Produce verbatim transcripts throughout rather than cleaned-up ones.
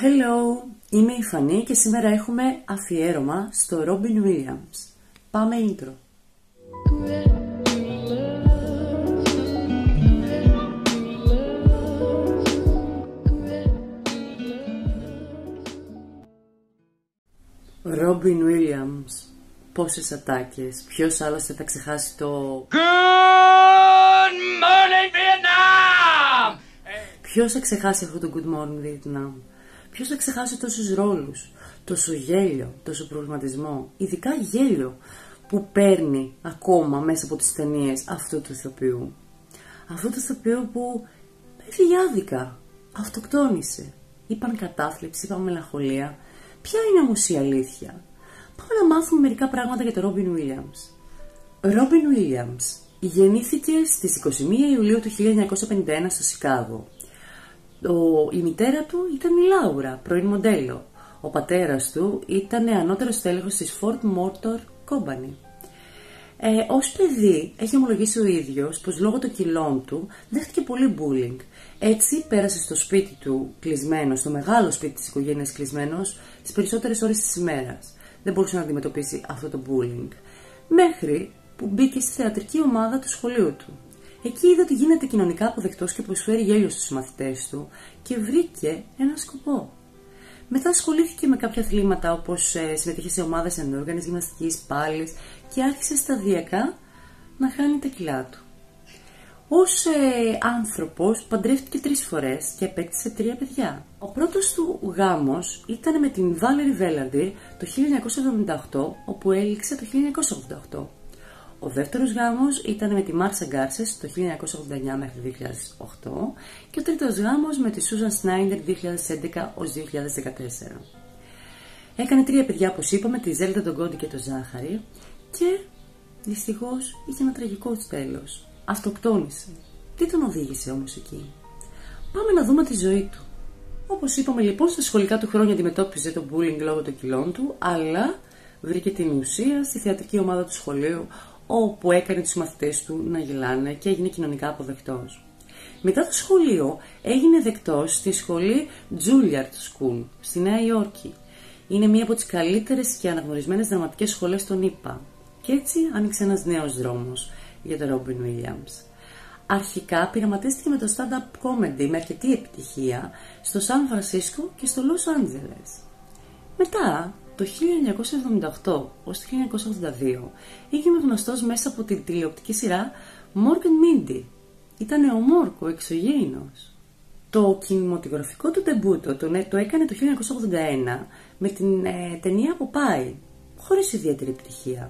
Hello, είμαι η Φανή και σήμερα έχουμε αφιέρωμα στο Robin Williams. Πάμε intro. Robin Williams. Πόσες ατάκες, ποιος άλλος θα ξεχάσει το Good morning Vietnam! Ποιος θα ξεχάσει αυτό το Good morning Vietnam? Ποιος θα ξεχάσει τόσους ρόλους, τόσο γέλιο, τόσο προβληματισμό, ειδικά γέλιο που παίρνει ακόμα μέσα από τις ταινίες αυτού του ηθοποιού. Αυτού του ηθοποιού που έφυγε άδικα, αυτοκτόνησε. Είπαν κατάθλιψη, είπαν μελαγχολία. Ποια είναι όμως η αλήθεια? Πάμε να μάθουμε μερικά πράγματα για τον Robin Williams. Robin Williams γεννήθηκε στις είκοσι μία Ιουλίου του χίλια εννιακόσια πενήντα ένα στο Σικάγο. Ο, η μητέρα του ήταν η Λάουρα, πρώην μοντέλο. Ο πατέρας του ήταν ανώτερος τέλεχος της Ford Motor Company. Ε, ως παιδί έχει ομολογήσει ο ίδιος πως λόγω των κιλών του δέχτηκε πολύ bullying. Έτσι πέρασε στο σπίτι του κλεισμένο, στο μεγάλο σπίτι της οικογένειας κλεισμένος, τις περισσότερες ώρες της ημέρας. Δεν μπορούσε να αντιμετωπίσει αυτό το bullying. Μέχρι που μπήκε στη θεατρική ομάδα του σχολείου του. Εκεί είδε ότι γίνεται κοινωνικά αποδεκτός και προσφέρει γέλιο στους μαθητές του και βρήκε ένα σκοπό. Μετά ασχολήθηκε με κάποια αθλήματα, όπως ε, συμμετείχε σε ομάδες ενόργανης γυμναστικής, πάλης, και άρχισε σταδιακά να χάνει τα κιλά του. Ως ε, άνθρωπος παντρεύτηκε τρεις φορές και απέκτησε τρία παιδιά. Ο πρώτος του γάμος ήταν με την Valerie Velarde το χίλια εννιακόσια εβδομήντα οκτώ, όπου έληξε το χίλια εννιακόσια ογδόντα οκτώ. Ο δεύτερος γάμος ήταν με τη Μάρσα Γκάρσες το χίλια εννιακόσια ογδόντα εννιά μέχρι δύο χιλιάδες οκτώ και ο τρίτος γάμος με τη Σούζαν Σνάιντερ δύο χιλιάδες έντεκα ως δύο χιλιάδες δεκατέσσερα. Έκανε τρία παιδιά, όπως είπαμε, τη Ζέλτα, τον Κόντι και τον Ζάχαρη, και δυστυχώς είχε ένα τραγικό τέλος. Αυτοκτόνησε. Τι τον οδήγησε όμως εκεί? Πάμε να δούμε τη ζωή του. Όπως είπαμε λοιπόν, στα σχολικά του χρόνια αντιμετώπιζε το bullying λόγω των κιλών του, αλλά βρήκε την ουσία στη θεατρική ομάδα του σχολείου, όπου έκανε τους μαθητές του να γελάνε και έγινε κοινωνικά αποδεκτός. Μετά το σχολείο έγινε δεκτός στη σχολή Juilliard School στη Νέα Υόρκη. Είναι μία από τις καλύτερες και αναγνωρισμένες δραματικές σχολές των ΗΠΑ. Και έτσι άνοιξε ένας νέος δρόμος για τον Robin Williams. Αρχικά πειραματίστηκε με το stand-up comedy με αρκετή επιτυχία στο Σαν Φρανσίσκο και στο Λος Άντζελες. Μετά, το χίλια εννιακόσια εβδομήντα οκτώ ως το χίλια εννιακόσια ογδόντα δύο έγινε γνωστός μέσα από την τηλεοπτική σειρά Mork and Mindy. Ήτανε ο Μόρκ, ο εξωγήινος. Το κινηματογραφικό του ντεμπούτο το, το έκανε το χίλια εννιακόσια ογδόντα ένα με την ε, ταινία Popeye, χωρίς ιδιαίτερη επιτυχία.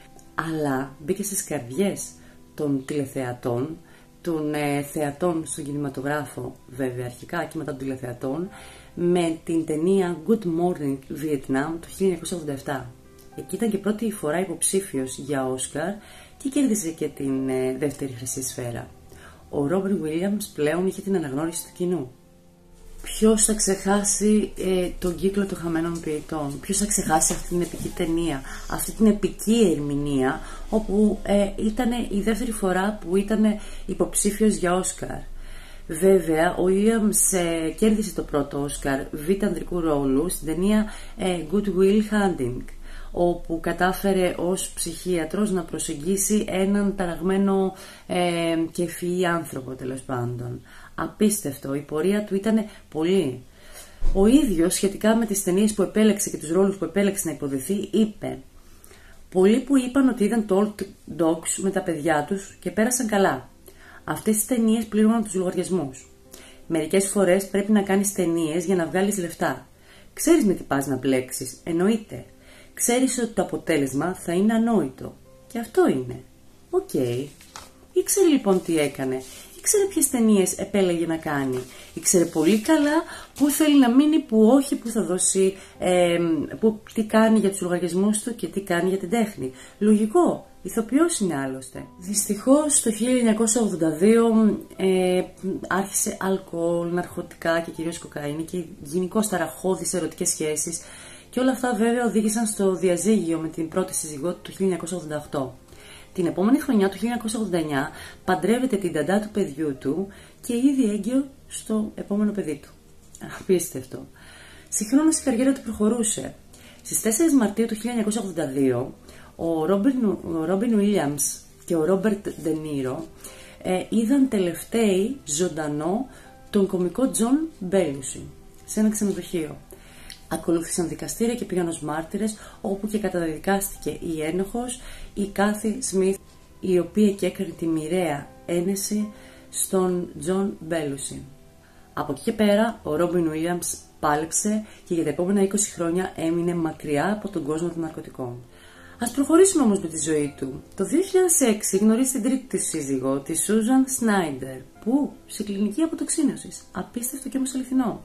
Αλλά μπήκε στις καρδιές των τηλεθεατών, των ε, θεατών στον κινηματογράφο βέβαια αρχικά και μετά των τηλεθεατών, με την ταινία Good Morning Vietnam το χίλια εννιακόσια ογδόντα επτά. Εκεί ήταν και πρώτη φορά υποψήφιος για Όσκαρ και κέρδισε και την ε, δεύτερη χρυσή σφαίρα. Ο Robin Williams πλέον είχε την αναγνώριση του κοινού. Ποιος θα ξεχάσει ε, τον κύκλο των χαμένων ποιητών? Ποιος θα ξεχάσει αυτή την επική ταινία, αυτή την επική ερμηνεία, όπου ε, ήταν η δεύτερη φορά που ήταν υποψήφιος για Όσκαρ. Βέβαια, ο Williams ε, κέρδισε το πρώτο Όσκαρ β' ανδρικού ρόλου στην ταινία ε, Good Will Hunting, όπου κατάφερε ως ψυχίατρος να προσεγγίσει έναν ταραγμένο ε, και ευφυή άνθρωπο, τέλος πάντων. Απίστευτο, η πορεία του ήταν πολύ. Ο ίδιος σχετικά με τις ταινίες που επέλεξε και τους ρόλους που επέλεξε να υποδεθεί είπε: «Πολλοί που είπαν ότι είδαν το Old Dogs με τα παιδιά τους και πέρασαν καλά. Αυτές τις ταινίες πλήρωναν τους λογαριασμούς. Μερικές φορές πρέπει να κάνεις ταινίες για να βγάλεις λεφτά. Ξέρεις με τι πας να μπλέξεις, εννοείται. Ξέρεις ότι το αποτέλεσμα θα είναι ανόητο. Και αυτό είναι. Οκ. Okay. Ήξερε λοιπόν τι έκανε. Ήξερε ποιες ταινίες επέλεγε να κάνει. Ήξερε πολύ καλά που θέλει να μείνει, που όχι, που θα δώσει, ε, που, τι κάνει για τους λογαριασμούς του και τι κάνει για την τέχνη. Λογικό. Ηθοποιός είναι άλλωστε. Δυστυχώς το χίλια εννιακόσια ογδόντα δύο ε, άρχισε αλκοόλ, ναρκωτικά και κυρίως κοκαίνη και γενικώς ταραχώδεις ερωτικές σχέσεις, και όλα αυτά βέβαια οδήγησαν στο διαζύγιο με την πρώτη σύζυγό του το χίλια εννιακόσια ογδόντα οκτώ. Την επόμενη χρονιά του χίλια εννιακόσια ογδόντα εννιά παντρεύεται την ταντά του παιδιού του και ήδη έγκυο στο επόμενο παιδί του. Απίστευτο. Συγχρόνως η καριέρα του προχωρούσε. Στις τέσσερις Μαρτίου του χίλια εννιακόσια ογδόντα δύο, ο Ρόμπιν Ουίλιαμς και ο Ρόμπερτ Ντε Νίρο ε, είδαν τελευταίοι ζωντανό τον κωμικό Τζον Μπέλουσι σε ένα ξενοδοχείο. Ακολούθησαν δικαστήρια και πήγαν ως μάρτυρες, όπου και καταδικάστηκε η ένοχος, η Κάθι Σμιθ, η οποία και έκανε τη μοιραία ένεση στον Τζον Μπέλουσι. Από εκεί και πέρα, ο Ρόμπιν Ουίλιαμς πάλεψε και για τα επόμενα είκοσι χρόνια έμεινε μακριά από τον κόσμο των ναρκωτικών. Ας προχωρήσουμε όμως με τη ζωή του. Το δύο χιλιάδες έξι γνωρίζει την τρίτη της σύζυγο, τη Σούζαν Σνάιντερ, που σε κλινική αποτοξίνωσης. Απίστευτο και όμως αληθινό.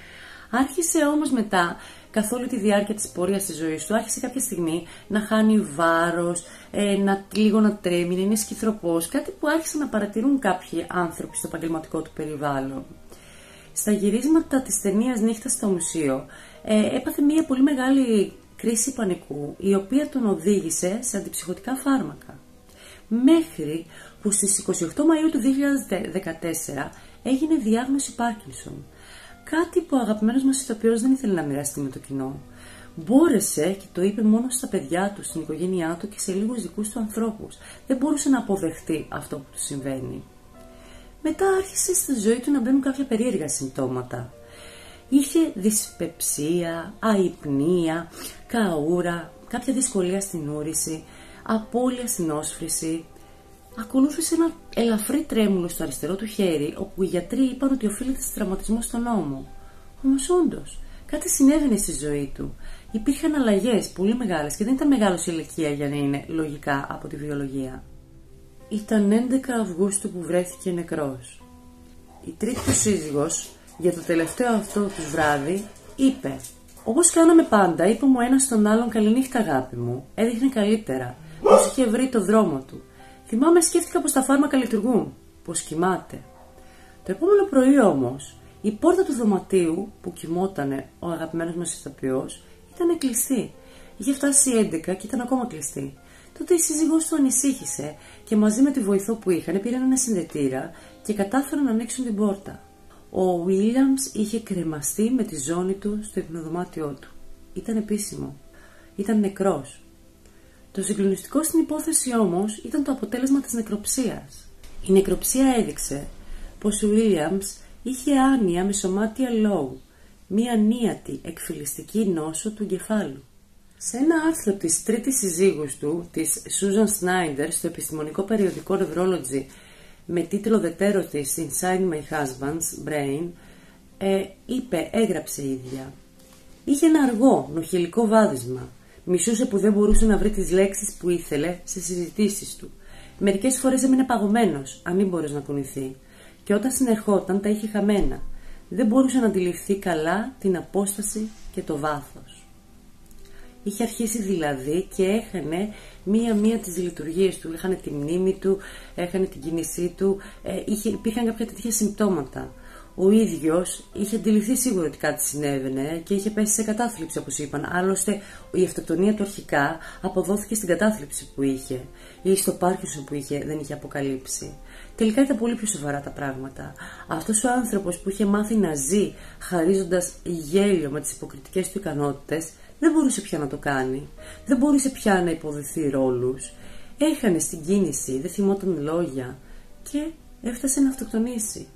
Άρχισε όμως μετά, καθ' όλη τη διάρκεια της πορείας της ζωής του, άρχισε κάποια στιγμή να χάνει βάρος, ε, να, λίγο να τρέμει, να είναι σκυθροπός, κάτι που άρχισαν να παρατηρούν κάποιοι άνθρωποι στο επαγγελματικό του περιβάλλον. Στα γυρίσματα της ταινίας Νύχτα στο Μουσείο, ε, έπαθε μια πολύ μεγάλη κρίση πανικού, η οποία τον οδήγησε σε αντιψυχωτικά φάρμακα. Μέχρι που στις είκοσι οκτώ Μαΐου του δύο χιλιάδες δεκατέσσερα έγινε διάγνωση Πάρκινσον. Κάτι που ο αγαπημένος μας ηθοποιός δεν ήθελε να μοιραστεί με το κοινό. Μπόρεσε και το είπε μόνο στα παιδιά του, στην οικογένειά του και σε λίγους δικούς του ανθρώπους. Δεν μπορούσε να αποδεχτεί αυτό που του συμβαίνει. Μετά άρχισε στη ζωή του να μπαίνουν κάποια περίεργα συμπτώματα. Είχε δυσπεψία, αϊπνία, καούρα, κάποια δυσκολία στην ούρηση, απώλεια στην όσφρηση. Ακολούθησε ένα ελαφρύ τρέμουλο στο αριστερό του χέρι, όπου οι γιατροί είπαν ότι οφείλεται σε τραυματισμό στον ώμο. Όμως όντως, κάτι συνέβαινε στη ζωή του. Υπήρχαν αλλαγές πολύ μεγάλες και δεν ήταν μεγάλος η ηλικία για να είναι λογικά από τη βιολογία. Ήταν έντεκα Αυγούστου που βρέθηκε νεκρός. Η τρίτη του σύζυγος, για το τελευταίο αυτό τους βράδυ, είπε: «Όπως κάναμε πάντα, είπαμε ο ένας στον άλλον καληνύχτα αγάπη μου. Έδειχνε καλύτερα, πως είχε βρει το δρόμο του. Θυμάμαι, σκέφτηκα πως τα φάρμακα λειτουργούν, πως κοιμάται». Το επόμενο πρωί όμως, η πόρτα του δωματίου που κοιμότανε ο αγαπημένος μας ηθοποιός ήταν κλειστή. Είχε φτάσει έντεκα και ήταν ακόμα κλειστή. Τότε η σύζυγός του ανησύχησε και μαζί με τη βοηθό που είχαν πήραν ένα συνδετήρα και κατάφεραν να ανοίξουν την πόρτα. Ο Βίλιαμς είχε κρεμαστεί με τη ζώνη του στο υπνοδωμάτιό του. Ήταν επίσημο. Ήταν νεκρός. Το συγκλονιστικό στην υπόθεση όμως ήταν το αποτέλεσμα της νεκροψίας. Η νεκροψία έδειξε πως ο Βίλιαμς είχε άνοια με σωμάτια λόου, μία ανίατη εκφυλιστική νόσο του εγκεφάλου. Σε ένα άρθρο της τρίτης συζύγους του, της Σούζαν Σνάιντερ, στο επιστημονικό περιοδικό Neurology με τίτλο The Terror Inside My Husband's Brain, ε, είπε, έγραψε η ίδια: «Είχε ένα αργό, νοχελικό βάδισμα. Μισούσε που δεν μπορούσε να βρει τις λέξεις που ήθελε σε συζητήσεις του. Μερικές φορές έμεινε παγωμένος, αν μην μπορούσε να κουνηθεί. Και όταν συνερχόταν τα είχε χαμένα. Δεν μπορούσε να αντιληφθεί καλά την απόσταση και το βάθος». Είχε αρχίσει δηλαδή και έχανε μία-μία τις λειτουργίες του. Έχανε τη μνήμη του, έχανε την κίνησή του, ε, είχε, υπήρχαν κάποια τέτοια συμπτώματα. Ο ίδιος είχε αντιληφθεί σίγουρα ότι κάτι συνέβαινε και είχε πέσει σε κατάθλιψη, όπως είπαν. Άλλωστε, η αυτοκτονία του αρχικά αποδόθηκε στην κατάθλιψη που είχε ή στο Πάρκινσον που είχε, δεν είχε αποκαλύψει. Τελικά ήταν πολύ πιο σοβαρά τα πράγματα. Αυτός ο άνθρωπος που είχε μάθει να ζει χαρίζοντας γέλιο με τις υποκριτικές του ικανότητες, δεν μπορούσε πια να το κάνει. Δεν μπορούσε πια να υποδεχθεί ρόλους. Έχανε στην κίνηση, δεν θυμόταν λόγια και έφτασε να αυτοκτονήσει.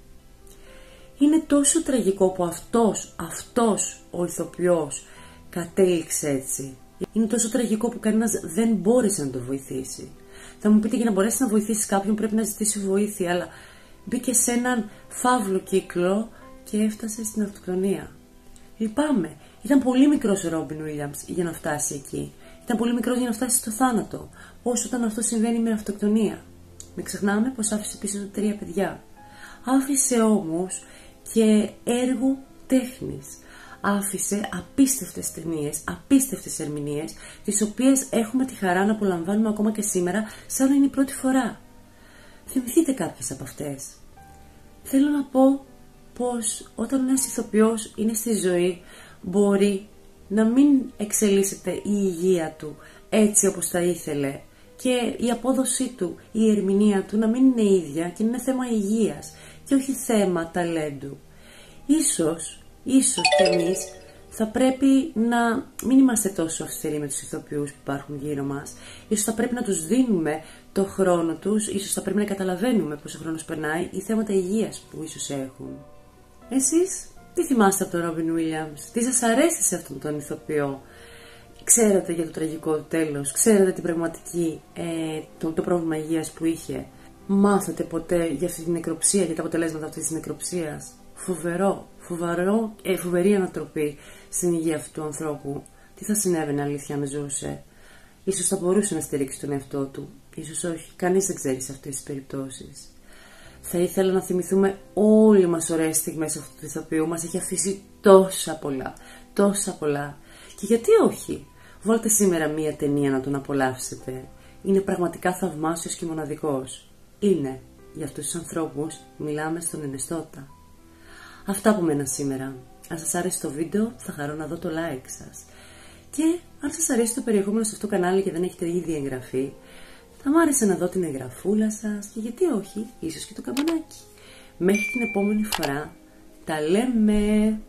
Είναι τόσο τραγικό που αυτός, αυτός ο ηθοποιός κατέληξε έτσι. Είναι τόσο τραγικό που κανένας δεν μπόρεσε να το βοηθήσει. Θα μου πείτε, για να μπορέσει να βοηθήσει κάποιον πρέπει να ζητήσει βοήθεια, αλλά μπήκε σε έναν φαύλο κύκλο και έφτασε στην αυτοκτονία. Λυπάμαι. Ήταν πολύ μικρός ο Ρόμπιν Ουίλιαμς για να φτάσει εκεί. Ήταν πολύ μικρός για να φτάσει στο θάνατο. Όσο όταν αυτό συμβαίνει με αυτοκτονία. Μην ξεχνάμε πως άφησε πίσω του τρία παιδιά. Άφησε όμως και έργο τέχνης. Άφησε απίστευτες ταινίες, απίστευτες ερμηνείες, τις οποίες έχουμε τη χαρά να απολαμβάνουμε ακόμα και σήμερα, σαν να είναι η πρώτη φορά. Θυμηθείτε κάποιες από αυτές. Θέλω να πω πως όταν ένας ηθοποιός είναι στη ζωή, μπορεί να μην εξελίσσεται η υγεία του έτσι όπως θα ήθελε και η απόδοσή του, η ερμηνεία του να μην είναι ίδια και είναι θέμα υγείας και όχι θέμα ταλέντου. Ίσως, ίσως κι εμείς θα πρέπει να μην είμαστε τόσο αυστηροί με τους ηθοποιούς που υπάρχουν γύρω μας. Ίσως θα πρέπει να τους δίνουμε το χρόνο τους, ίσως θα πρέπει να καταλαβαίνουμε πόσο χρόνος περνάει ή θέματα υγείας που ίσως έχουν. Εσείς τι θυμάστε από τον Ρόμπιν Βίλιαμς, τι σας αρέσει σε αυτόν τον ηθοποιό? Ξέρατε για το τραγικό του τέλος, ξέρατε την πραγματική, ε, το, το πρόβλημα υγείας που είχε? Μάθατε ποτέ για αυτή την νεκροψία, για τα αποτελέσματα αυτής της νεκροψίας? Φοβερό, φοβερό, ε, φοβερή ανατροπή στην υγεία αυτού του ανθρώπου. Τι θα συνέβαινε αλήθεια αν ζούσε? Ίσως θα μπορούσε να στηρίξει τον εαυτό του, ίσως όχι, κανείς δεν ξέρει σε αυτές τις περιπτώσεις. Θα ήθελα να θυμηθούμε όλοι μας ωραίες στιγμές αυτού του ηθοποιού, μας έχει αφήσει τόσα πολλά, τόσα πολλά. Και γιατί όχι, βάλτε σήμερα μία ταινία να τον απολαύσετε. Είναι πραγματικά θαυμάσιος και μοναδικός. Είναι, για αυτούς τους ανθρώπους μιλάμε στον Ενεστώτα. Αυτά από μένα σήμερα. Αν σας άρεσε το βίντεο θα χαρώ να δω το like σας. Και αν σας αρέσει το περιεχόμενο σε αυτό το κανάλι και δεν έχετε ήδη εγγραφεί, θα μου άρεσε να δω την εγγραφούλα σας και γιατί όχι, ίσως και το καμπανάκι. Μέχρι την επόμενη φορά, τα λέμε!